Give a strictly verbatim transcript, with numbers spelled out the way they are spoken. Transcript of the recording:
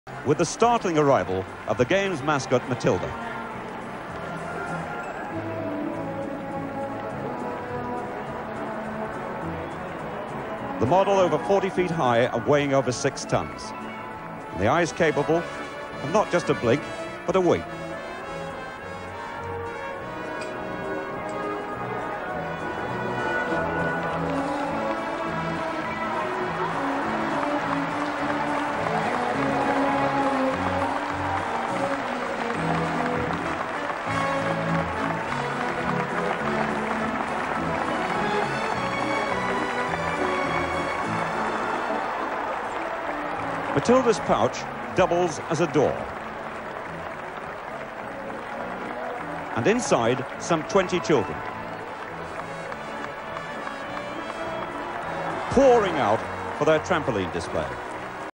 with the startling arrival of the game's mascot, Matilda. The model, over forty feet high and weighing over six tons. And the eye is capable of not just a blink, but a wink. Matilda's pouch doubles as a door. And inside, some twenty children, pouring out for their trampoline display.